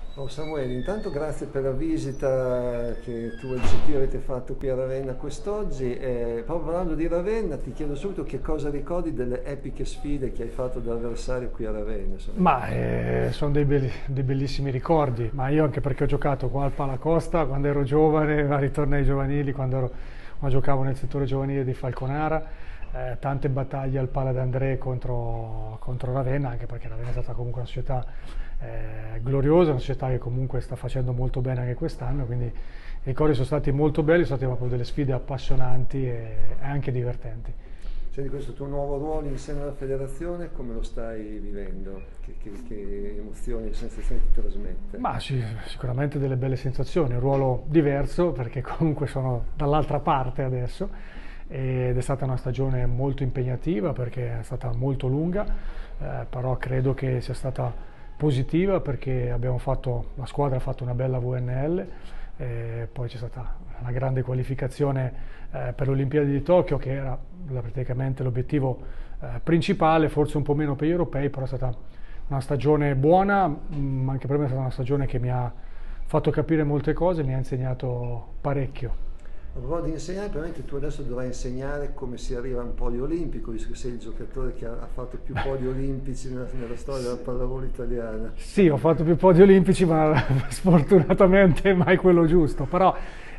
Oh Samuele, intanto grazie per la visita che tu e il CT avete fatto qui a Ravenna quest'oggi. Proprio parlando di Ravenna, ti chiedo subito che cosa ricordi delle epiche sfide che hai fatto da avversario qui a Ravenna. Ma sono dei bellissimi ricordi, ma io anche perché ho giocato qua al Palacosta quando ero giovane, vari tornei giovanili, quando giocavo nel settore giovanile di Falconara, tante battaglie al Pala d'André contro Ravenna, anche perché Ravenna è stata comunque una società gloriosa, una società che comunque sta facendo molto bene anche quest'anno, quindi i ricordi sono stati molto belli, sono state proprio delle sfide appassionanti e anche divertenti. Cioè, di questo tuo nuovo ruolo in seno alla federazione, come lo stai vivendo? Che emozioni e sensazioni ti trasmette? Ma sì, sicuramente delle belle sensazioni, un ruolo diverso perché comunque sono dall'altra parte adesso ed è stata una stagione molto impegnativa perché è stata molto lunga, però credo che sia stata positiva perché la squadra ha fatto una bella VNL, poi c'è stata una grande qualificazione per le Olimpiadi di Tokyo che era praticamente l'obiettivo principale, forse un po' meno per gli europei, però è stata una stagione buona, anche per me è stata una stagione che mi ha fatto capire molte cose, mi ha insegnato parecchio. A proposito di insegnare, probabilmente tu adesso dovrai insegnare come si arriva a un podio olimpico, visto che sei il giocatore che ha fatto più podi olimpici nella storia della pallavolo italiana. Sì, ho fatto più podi olimpici, ma sfortunatamente mai quello giusto. Però,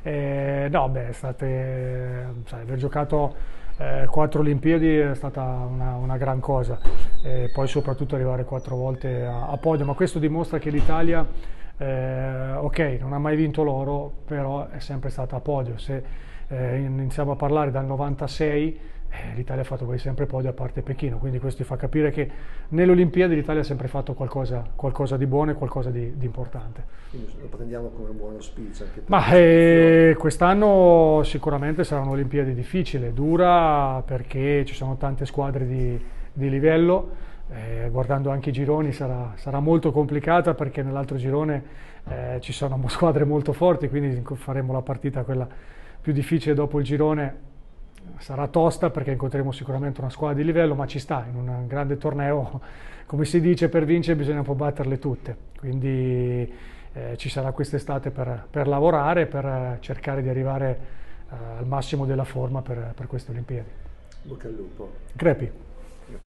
no, beh, sai, aver giocato 4 Olimpiadi è stata una gran cosa. Poi soprattutto arrivare 4 volte a podio, ma questo dimostra che l'Italia, ok, non ha mai vinto l'oro, però è sempre stata a podio. Se iniziamo a parlare dal 96, l'Italia ha fatto quasi sempre podio a parte Pechino, quindi questo ti fa capire che nelle Olimpiadi l'Italia ha sempre fatto qualcosa di buono e qualcosa di importante. Quindi lo prendiamo come un buon auspicio anche per Ma l'istituzione. quest'anno sicuramente sarà un'Olimpiade difficile, dura perché ci sono tante squadre di livello, guardando anche i gironi sarà molto complicata perché nell'altro girone ci sono squadre molto forti, quindi faremo la partita quella più difficile dopo il girone. Sarà tosta perché incontreremo sicuramente una squadra di livello, ma ci sta, in un grande torneo, come si dice, per vincere bisogna un po' batterle tutte. Quindi ci sarà quest'estate per lavorare, per cercare di arrivare al massimo della forma per queste Olimpiadi. Bocca al lupo. Crepi.